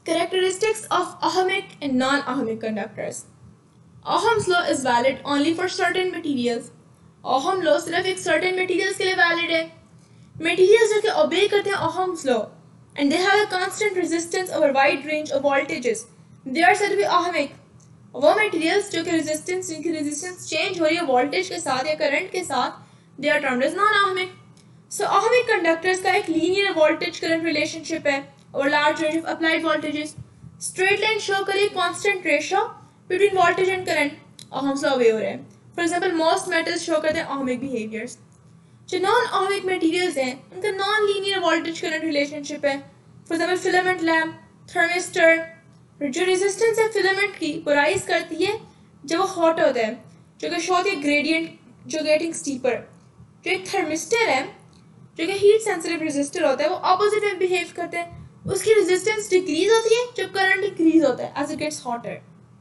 Characteristics of Ohmic and non-Ohmic conductors. Ohm's law is valid only for certain materials. Ohm law सिर्फ एक certain materials के लिए valid है. Materials जो कि obey करते हैं Ohm's law and they have a constant resistance over wide range of voltages, they are said to be Ohmic. वो materials जो कि resistance जिनकी resistance change हो रही है voltage के साथ या current के साथ, they are termed as non-Ohmic. So Ohmic conductors का एक linear voltage current relationship है over large range of applied voltages. Straight line show करिए constant ratio between voltage and current. Ohm's law obey हो रहा है. For example, most metals show करते हैं Ohmic behaviors. जो non-Ohmic materials हैं, उनका non-linear voltage current relationship है. For example, filament lamp, thermistor. जो resistance है filament की वो rise करती है जब वो hot होता है, जो कि show होती है gradient जो getting steeper. जो एक thermistor है, जो कि heat sensitive resistor होता है, वो opposite में behave करते हैं. उसकी resistance decrease होती है जब current increase होता है as it gets hotter.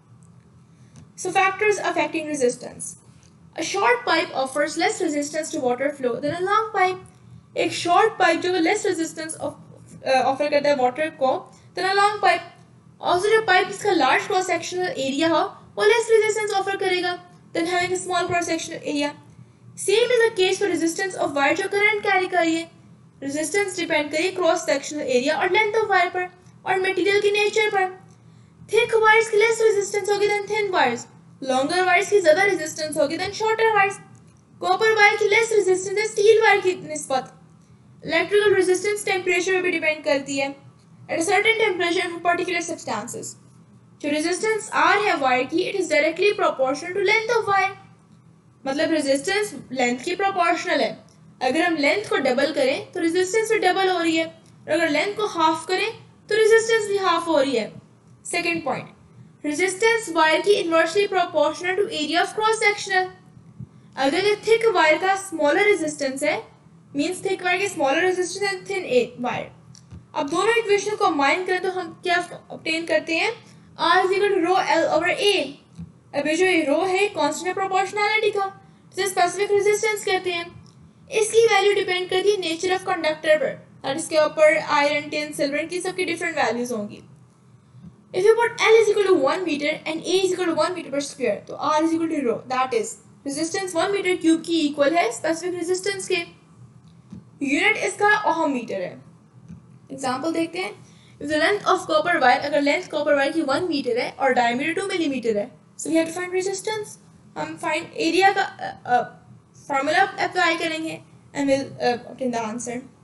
So factors affecting resistance. A short pipe offers less resistance to water flow than a long pipe. एक short pipe जो less resistance offer करता है water को than a long pipe. Also जो pipe जिसका large cross sectional area हो वो less resistance offer करेगा than having a small cross sectional area. Same is the case for resistance of wire जो current carry कर रही है. Resistance depend करिए cross sectional area और length of wire पर और material की nature पर. Thick wires की less resistance होगी than thin wires. Longer wires की ज़्यादा resistance होगी than shorter wires. Copper wire की less resistance है steel wire की निस्बत. Electrical resistance temperature पे भी depend करती है. At a certain temperature for particular substances. जो resistance R है wire की, it is directly proportional to length of wire. मतलब resistance length की proportional है. अगर हम length को double करें तो resistance भी double हो रही है. और अगर length को half करें तो resistance भी half हो रही है. Second point, resistance wire की inversely proportional to area of cross sectional. अगर thick wire का smaller resistance है, means thick wire की smaller resistance than thin wire. अब दोनों equation को combine करें तो हम क्या obtain करते हैं? R is equal to rho L over A. अब ये जो rho है constant proportionality का, जिसे specific resistance कहते हैं. इसकी value depend करती है nature of conductor पर. और इसके ऊपर iron, tin, silver की सबकी different values होंगी. If you put L is equal to 1 meter and A is equal to 1 meter per square, तो R is equal to rho. That is, resistance 1 meter cube की equal है specific resistance के. Unit इसका ohm meter है. Example देखते हैं. If the length of copper wire, अगर length copper wire की 1 meter है और diameter 2 millimeter है, so we have to find resistance. हम find area का formula apply करेंगे and we'll obtain the answer.